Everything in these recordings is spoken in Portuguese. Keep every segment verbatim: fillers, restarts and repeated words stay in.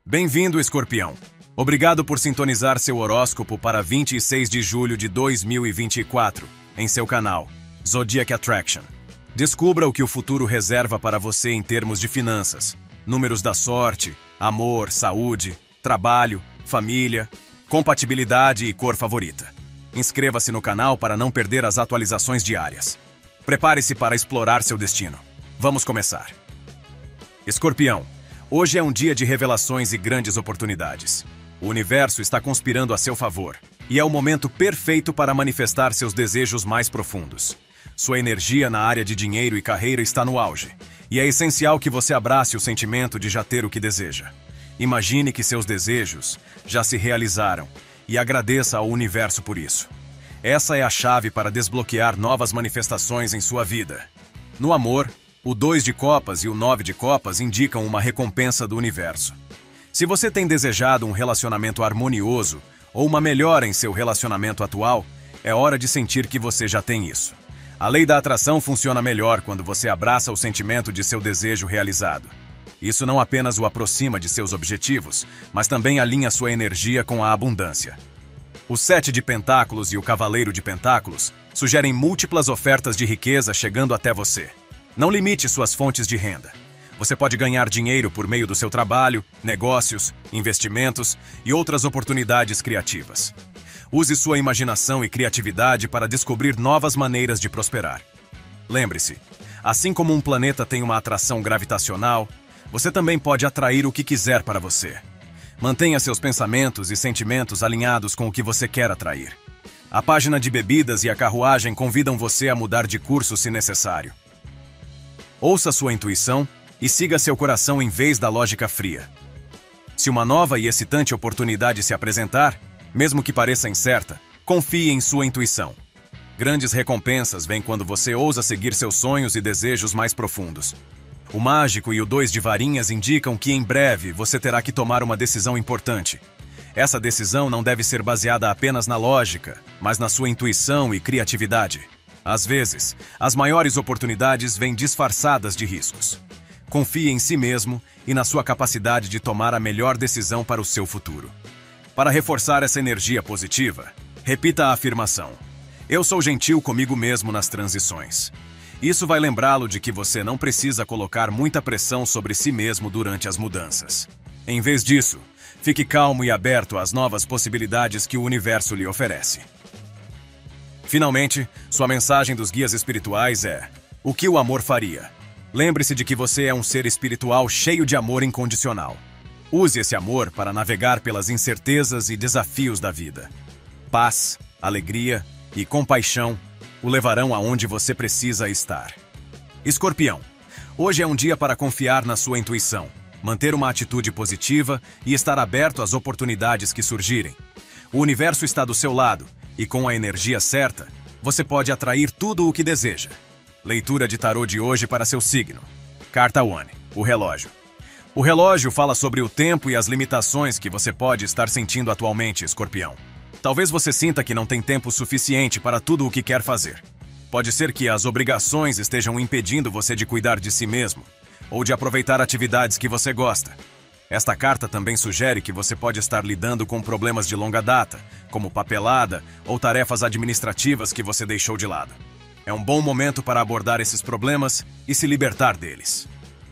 Bem-vindo, Escorpião. Obrigado por sintonizar seu horóscopo para vinte e seis de julho de dois mil e vinte e quatro, em seu canal Zodiac Attraction. Descubra o que o futuro reserva para você em termos de finanças, números da sorte, amor, saúde, trabalho, família, compatibilidade e cor favorita. Inscreva-se no canal para não perder as atualizações diárias. Prepare-se para explorar seu destino. Vamos começar. Escorpião, hoje é um dia de revelações e grandes oportunidades. O universo está conspirando a seu favor, e é o momento perfeito para manifestar seus desejos mais profundos. Sua energia na área de dinheiro e carreira está no auge, e é essencial que você abrace o sentimento de já ter o que deseja. Imagine que seus desejos já se realizaram e agradeça ao universo por isso. Essa é a chave para desbloquear novas manifestações em sua vida. No amor, o dois de copas e o nove de copas indicam uma recompensa do universo. Se você tem desejado um relacionamento harmonioso ou uma melhora em seu relacionamento atual, é hora de sentir que você já tem isso. A lei da atração funciona melhor quando você abraça o sentimento de seu desejo realizado. Isso não apenas o aproxima de seus objetivos, mas também alinha sua energia com a abundância. O sete de pentáculos e o cavaleiro de pentáculos sugerem múltiplas ofertas de riqueza chegando até você. Não limite suas fontes de renda. Você pode ganhar dinheiro por meio do seu trabalho, negócios, investimentos e outras oportunidades criativas. Use sua imaginação e criatividade para descobrir novas maneiras de prosperar. Lembre-se, assim como um planeta tem uma atração gravitacional, você também pode atrair o que quiser para você. Mantenha seus pensamentos e sentimentos alinhados com o que você quer atrair. A página de bebidas e a carruagem convidam você a mudar de curso se necessário. Ouça sua intuição e siga seu coração em vez da lógica fria. Se uma nova e excitante oportunidade se apresentar, mesmo que pareça incerta, confie em sua intuição. Grandes recompensas vêm quando você ousa seguir seus sonhos e desejos mais profundos. O mágico e o dois de varinhas indicam que em breve você terá que tomar uma decisão importante. Essa decisão não deve ser baseada apenas na lógica, mas na sua intuição e criatividade. Às vezes, as maiores oportunidades vêm disfarçadas de riscos. Confie em si mesmo e na sua capacidade de tomar a melhor decisão para o seu futuro. Para reforçar essa energia positiva, repita a afirmação: eu sou gentil comigo mesmo nas transições. Isso vai lembrá-lo de que você não precisa colocar muita pressão sobre si mesmo durante as mudanças. Em vez disso, fique calmo e aberto às novas possibilidades que o universo lhe oferece. Finalmente, sua mensagem dos guias espirituais é: o que o amor faria? Lembre-se de que você é um ser espiritual cheio de amor incondicional. Use esse amor para navegar pelas incertezas e desafios da vida. Paz, alegria e compaixão o levarão aonde você precisa estar. Escorpião, hoje é um dia para confiar na sua intuição, manter uma atitude positiva e estar aberto às oportunidades que surgirem. O universo está do seu lado e, com a energia certa, você pode atrair tudo o que deseja. Leitura de tarô de hoje para seu signo. Carta um, o relógio. O relógio fala sobre o tempo e as limitações que você pode estar sentindo atualmente, Escorpião. Talvez você sinta que não tem tempo suficiente para tudo o que quer fazer. Pode ser que as obrigações estejam impedindo você de cuidar de si mesmo, ou de aproveitar atividades que você gosta. Esta carta também sugere que você pode estar lidando com problemas de longa data, como papelada ou tarefas administrativas que você deixou de lado. É um bom momento para abordar esses problemas e se libertar deles.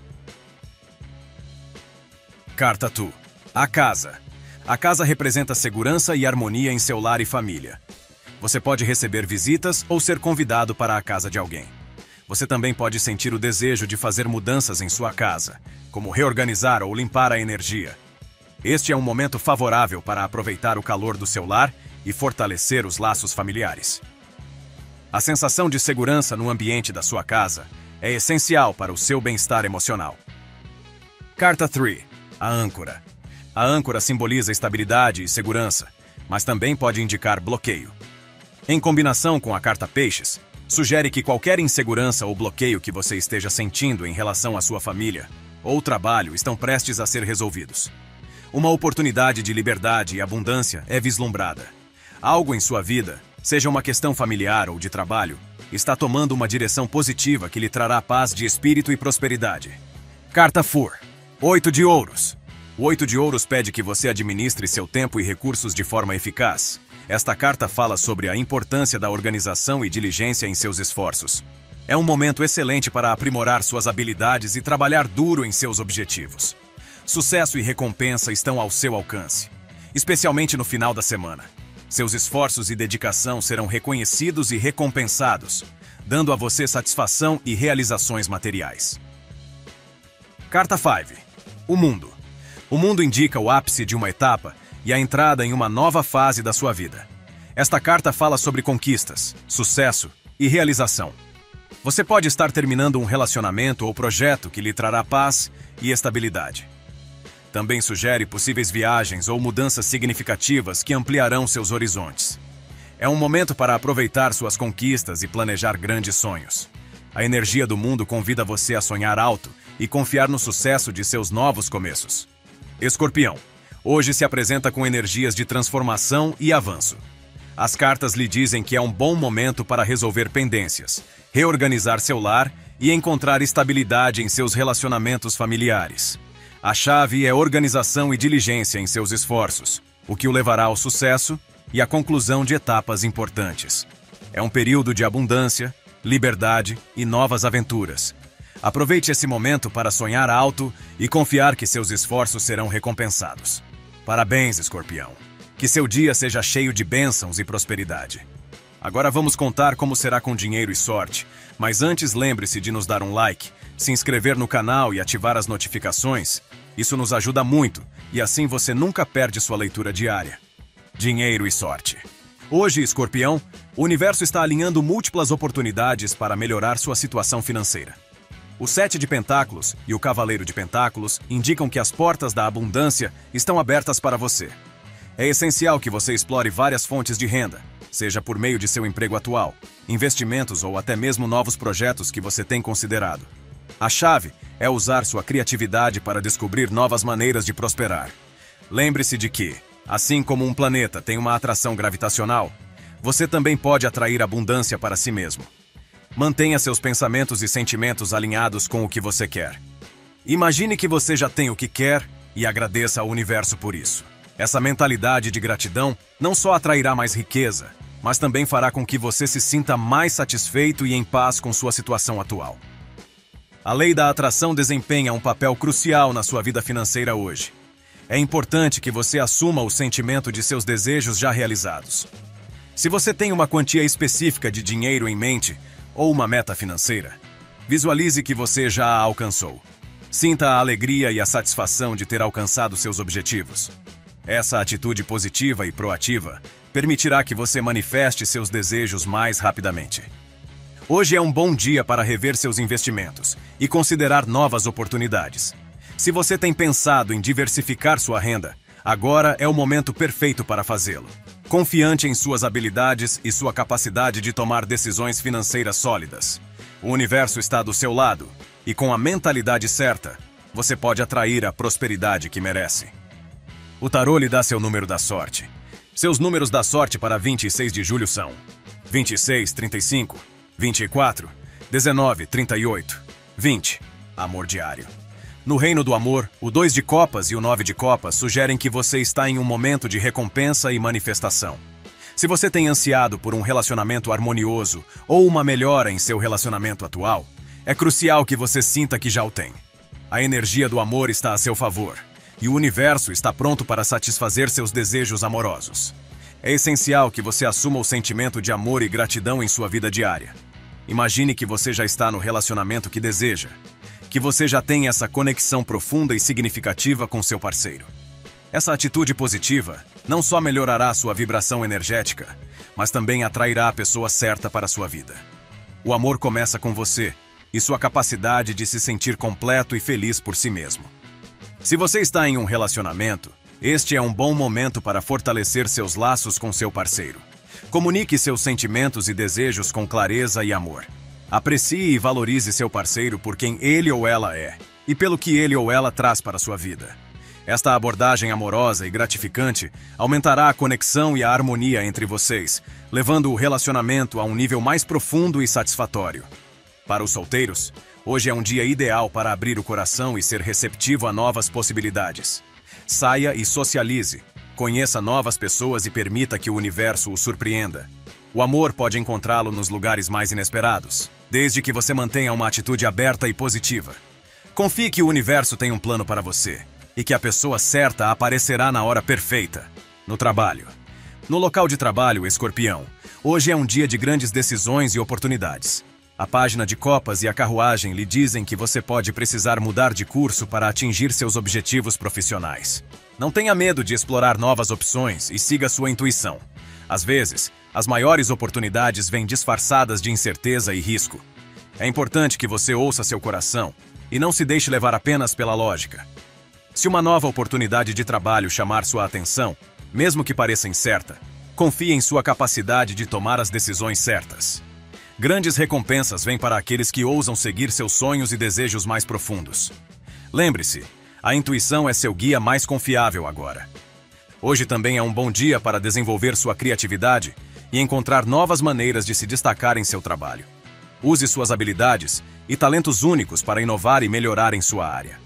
Carta dois. A casa. A casa representa segurança e harmonia em seu lar e família. Você pode receber visitas ou ser convidado para a casa de alguém. Você também pode sentir o desejo de fazer mudanças em sua casa, como reorganizar ou limpar a energia. Este é um momento favorável para aproveitar o calor do seu lar e fortalecer os laços familiares. A sensação de segurança no ambiente da sua casa é essencial para o seu bem-estar emocional. Carta três. A âncora. A âncora simboliza estabilidade e segurança, mas também pode indicar bloqueio. Em combinação com a carta Peixes, sugere que qualquer insegurança ou bloqueio que você esteja sentindo em relação à sua família ou trabalho estão prestes a ser resolvidos. Uma oportunidade de liberdade e abundância é vislumbrada. Algo em sua vida, seja uma questão familiar ou de trabalho, está tomando uma direção positiva que lhe trará paz de espírito e prosperidade. Carta quatro. Oito de ouros. O oito de ouros pede que você administre seu tempo e recursos de forma eficaz. Esta carta fala sobre a importância da organização e diligência em seus esforços. É um momento excelente para aprimorar suas habilidades e trabalhar duro em seus objetivos. Sucesso e recompensa estão ao seu alcance, especialmente no final da semana. Seus esforços e dedicação serão reconhecidos e recompensados, dando a você satisfação e realizações materiais. Carta cinco. O mundo. O mundo indica o ápice de uma etapa e a entrada em uma nova fase da sua vida. Esta carta fala sobre conquistas, sucesso e realização. Você pode estar terminando um relacionamento ou projeto que lhe trará paz e estabilidade. Também sugere possíveis viagens ou mudanças significativas que ampliarão seus horizontes. É um momento para aproveitar suas conquistas e planejar grandes sonhos. A energia do mundo convida você a sonhar alto e confiar no sucesso de seus novos começos. Escorpião. Hoje se apresenta com energias de transformação e avanço. As cartas lhe dizem que é um bom momento para resolver pendências, reorganizar seu lar e encontrar estabilidade em seus relacionamentos familiares. A chave é organização e diligência em seus esforços, o que o levará ao sucesso e à conclusão de etapas importantes. É um período de abundância, liberdade e novas aventuras. Aproveite esse momento para sonhar alto e confiar que seus esforços serão recompensados. Parabéns, Escorpião! Que seu dia seja cheio de bênçãos e prosperidade. Agora vamos contar como será com dinheiro e sorte, mas antes lembre-se de nos dar um like, se inscrever no canal e ativar as notificações. Isso nos ajuda muito e assim você nunca perde sua leitura diária. Dinheiro e sorte. Hoje, Escorpião, o universo está alinhando múltiplas oportunidades para melhorar sua situação financeira. O Sete de Pentáculos e o Cavaleiro de Pentáculos indicam que as portas da abundância estão abertas para você. É essencial que você explore várias fontes de renda, seja por meio de seu emprego atual, investimentos ou até mesmo novos projetos que você tem considerado. A chave é usar sua criatividade para descobrir novas maneiras de prosperar. Lembre-se de que, assim como um planeta tem uma atração gravitacional, você também pode atrair abundância para si mesmo. Mantenha seus pensamentos e sentimentos alinhados com o que você quer. Imagine que você já tem o que quer e agradeça ao universo por isso. Essa mentalidade de gratidão não só atrairá mais riqueza, mas também fará com que você se sinta mais satisfeito e em paz com sua situação atual. A lei da atração desempenha um papel crucial na sua vida financeira hoje. É importante que você assuma o sentimento de seus desejos já realizados. Se você tem uma quantia específica de dinheiro em mente ou uma meta financeira, visualize que você já a alcançou. Sinta a alegria e a satisfação de ter alcançado seus objetivos. Essa atitude positiva e proativa permitirá que você manifeste seus desejos mais rapidamente. Hoje é um bom dia para rever seus investimentos e considerar novas oportunidades. Se você tem pensado em diversificar sua renda, agora é o momento perfeito para fazê-lo. Confiante em suas habilidades e sua capacidade de tomar decisões financeiras sólidas. O universo está do seu lado e, com a mentalidade certa, você pode atrair a prosperidade que merece. O tarô lhe dá seu número da sorte. Seus números da sorte para vinte e seis de julho são vinte e seis, trinta e cinco, vinte e quatro, dezenove, trinta e oito, vinte. Amor diário. No reino do amor, o dois de copas e o nove de copas sugerem que você está em um momento de recompensa e manifestação. Se você tem ansiado por um relacionamento harmonioso ou uma melhora em seu relacionamento atual, é crucial que você sinta que já o tem. A energia do amor está a seu favor, e o universo está pronto para satisfazer seus desejos amorosos. É essencial que você assuma o sentimento de amor e gratidão em sua vida diária. Imagine que você já está no relacionamento que deseja, que você já tem essa conexão profunda e significativa com seu parceiro. Essa atitude positiva não só melhorará sua vibração energética, mas também atrairá a pessoa certa para a sua vida. O amor começa com você e sua capacidade de se sentir completo e feliz por si mesmo. Se você está em um relacionamento, este é um bom momento para fortalecer seus laços com seu parceiro. Comunique seus sentimentos e desejos com clareza e amor. Aprecie e valorize seu parceiro por quem ele ou ela é e pelo que ele ou ela traz para a sua vida. Esta abordagem amorosa e gratificante aumentará a conexão e a harmonia entre vocês, levando o relacionamento a um nível mais profundo e satisfatório. Para os solteiros, hoje é um dia ideal para abrir o coração e ser receptivo a novas possibilidades. Saia e socialize. Conheça novas pessoas e permita que o universo o surpreenda. O amor pode encontrá-lo nos lugares mais inesperados, desde que você mantenha uma atitude aberta e positiva. Confie que o universo tem um plano para você e que a pessoa certa aparecerá na hora perfeita. No trabalho. No local de trabalho, Escorpião, hoje é um dia de grandes decisões e oportunidades. A página de copas e a carruagem lhe dizem que você pode precisar mudar de curso para atingir seus objetivos profissionais. Não tenha medo de explorar novas opções e siga sua intuição. Às vezes, as maiores oportunidades vêm disfarçadas de incerteza e risco. É importante que você ouça seu coração e não se deixe levar apenas pela lógica. Se uma nova oportunidade de trabalho chamar sua atenção, mesmo que pareça incerta, confie em sua capacidade de tomar as decisões certas. Grandes recompensas vêm para aqueles que ousam seguir seus sonhos e desejos mais profundos. Lembre-se, a intuição é seu guia mais confiável agora. Hoje também é um bom dia para desenvolver sua criatividade e encontrar novas maneiras de se destacar em seu trabalho. Use suas habilidades e talentos únicos para inovar e melhorar em sua área.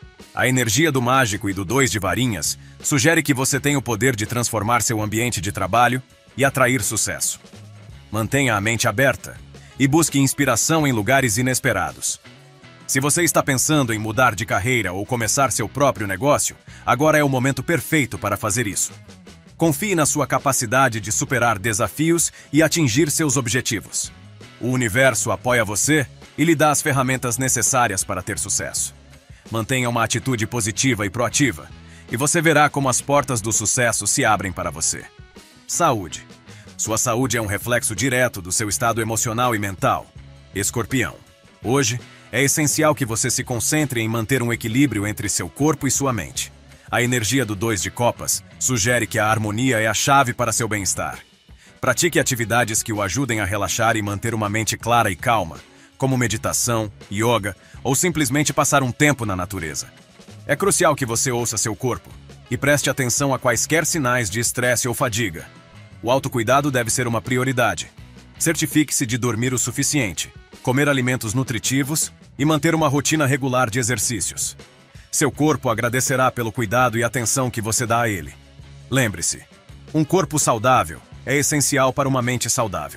A energia do mágico e do dois de varinhas sugere que você tem o poder de transformar seu ambiente de trabalho e atrair sucesso. Mantenha a mente aberta e busque inspiração em lugares inesperados. Se você está pensando em mudar de carreira ou começar seu próprio negócio, agora é o momento perfeito para fazer isso. Confie na sua capacidade de superar desafios e atingir seus objetivos. O universo apoia você e lhe dá as ferramentas necessárias para ter sucesso. Mantenha uma atitude positiva e proativa, e você verá como as portas do sucesso se abrem para você. Saúde. Sua saúde é um reflexo direto do seu estado emocional e mental. Escorpião. Hoje, é essencial que você se concentre em manter um equilíbrio entre seu corpo e sua mente. A energia do dois de copas sugere que a harmonia é a chave para seu bem-estar. Pratique atividades que o ajudem a relaxar e manter uma mente clara e calma, como meditação, yoga ou simplesmente passar um tempo na natureza. É crucial que você ouça seu corpo e preste atenção a quaisquer sinais de estresse ou fadiga. O autocuidado deve ser uma prioridade. Certifique-se de dormir o suficiente, comer alimentos nutritivos e manter uma rotina regular de exercícios. Seu corpo agradecerá pelo cuidado e atenção que você dá a ele. Lembre-se, um corpo saudável é essencial para uma mente saudável.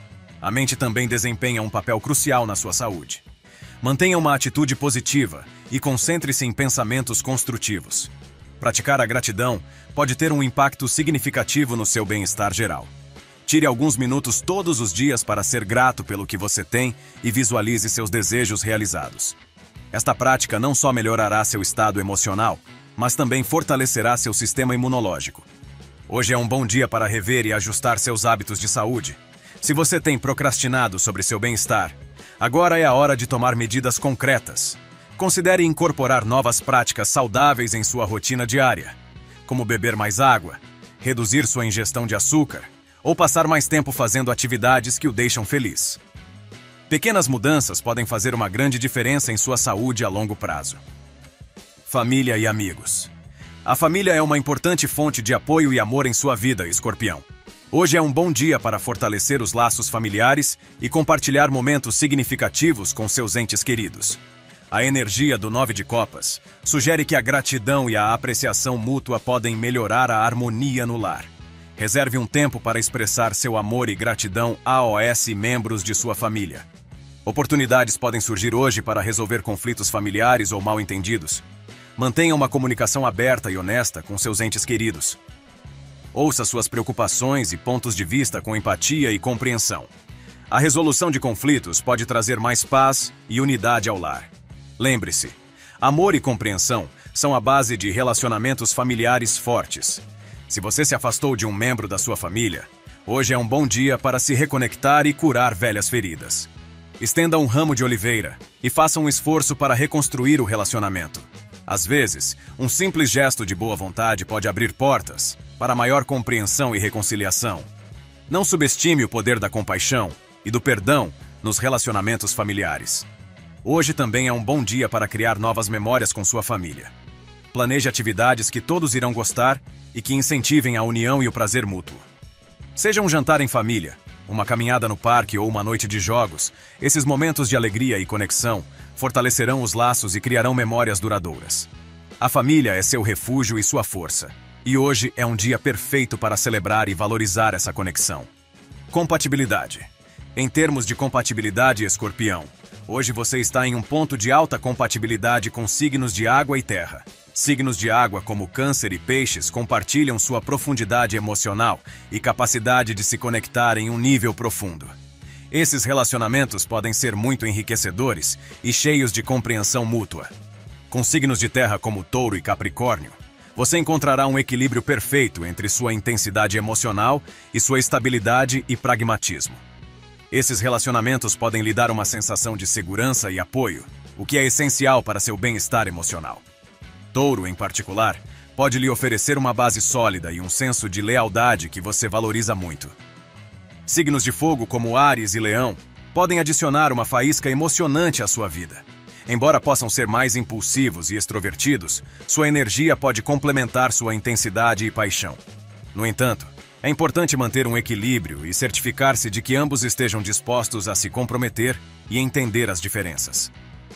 A mente também desempenha um papel crucial na sua saúde. Mantenha uma atitude positiva e concentre-se em pensamentos construtivos. Praticar a gratidão pode ter um impacto significativo no seu bem-estar geral. Tire alguns minutos todos os dias para ser grato pelo que você tem e visualize seus desejos realizados. Esta prática não só melhorará seu estado emocional, mas também fortalecerá seu sistema imunológico. Hoje é um bom dia para rever e ajustar seus hábitos de saúde. Se você tem procrastinado sobre seu bem-estar, agora é a hora de tomar medidas concretas. Considere incorporar novas práticas saudáveis em sua rotina diária, como beber mais água, reduzir sua ingestão de açúcar ou passar mais tempo fazendo atividades que o deixam feliz. Pequenas mudanças podem fazer uma grande diferença em sua saúde a longo prazo. Família e amigos. A família é uma importante fonte de apoio e amor em sua vida, Escorpião. Hoje é um bom dia para fortalecer os laços familiares e compartilhar momentos significativos com seus entes queridos. A energia do nove de copas sugere que a gratidão e a apreciação mútua podem melhorar a harmonia no lar. Reserve um tempo para expressar seu amor e gratidão aos membros de sua família. Oportunidades podem surgir hoje para resolver conflitos familiares ou mal-entendidos. Mantenha uma comunicação aberta e honesta com seus entes queridos. Ouça suas preocupações e pontos de vista com empatia e compreensão. A resolução de conflitos pode trazer mais paz e unidade ao lar. Lembre-se, amor e compreensão são a base de relacionamentos familiares fortes. Se você se afastou de um membro da sua família, hoje é um bom dia para se reconectar e curar velhas feridas. Estenda um ramo de oliveira e faça um esforço para reconstruir o relacionamento. Às vezes, um simples gesto de boa vontade pode abrir portas para maior compreensão e reconciliação. Não subestime o poder da compaixão e do perdão nos relacionamentos familiares. Hoje também é um bom dia para criar novas memórias com sua família. Planeje atividades que todos irão gostar e que incentivem a união e o prazer mútuo. Seja um jantar em família, uma caminhada no parque ou uma noite de jogos, esses momentos de alegria e conexão fortalecerão os laços e criarão memórias duradouras. A família é seu refúgio e sua força. E hoje é um dia perfeito para celebrar e valorizar essa conexão. Compatibilidade. Em termos de compatibilidade, Escorpião, hoje você está em um ponto de alta compatibilidade com signos de água e terra. Signos de água como Câncer e Peixes compartilham sua profundidade emocional e capacidade de se conectar em um nível profundo. Esses relacionamentos podem ser muito enriquecedores e cheios de compreensão mútua. Com signos de terra como Touro e Capricórnio, você encontrará um equilíbrio perfeito entre sua intensidade emocional e sua estabilidade e pragmatismo. Esses relacionamentos podem lhe dar uma sensação de segurança e apoio, o que é essencial para seu bem-estar emocional. Touro, em particular, pode lhe oferecer uma base sólida e um senso de lealdade que você valoriza muito. Signos de fogo como Áries e Leão podem adicionar uma faísca emocionante à sua vida. Embora possam ser mais impulsivos e extrovertidos, sua energia pode complementar sua intensidade e paixão. No entanto, é importante manter um equilíbrio e certificar-se de que ambos estejam dispostos a se comprometer e entender as diferenças.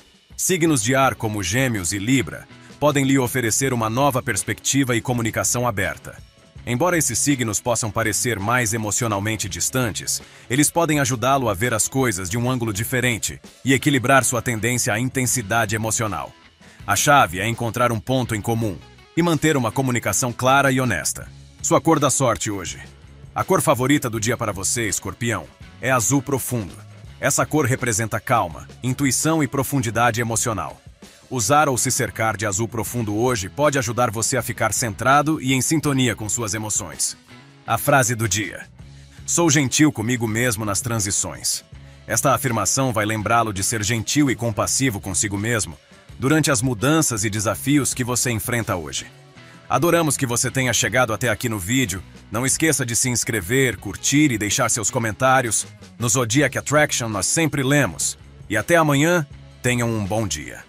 Signos de ar como Gêmeos e Libra podem lhe oferecer uma nova perspectiva e comunicação aberta. Embora esses signos possam parecer mais emocionalmente distantes, eles podem ajudá-lo a ver as coisas de um ângulo diferente e equilibrar sua tendência à intensidade emocional. A chave é encontrar um ponto em comum e manter uma comunicação clara e honesta. Sua cor da sorte hoje. A cor favorita do dia para você, Escorpião, é azul profundo. Essa cor representa calma, intuição e profundidade emocional. Usar ou se cercar de azul profundo hoje pode ajudar você a ficar centrado e em sintonia com suas emoções. A frase do dia: sou gentil comigo mesmo nas transições. Esta afirmação vai lembrá-lo de ser gentil e compassivo consigo mesmo durante as mudanças e desafios que você enfrenta hoje. Adoramos que você tenha chegado até aqui no vídeo. Não esqueça de se inscrever, curtir e deixar seus comentários. No Zodiac Attraction nós sempre lemos. E até amanhã, tenham um bom dia.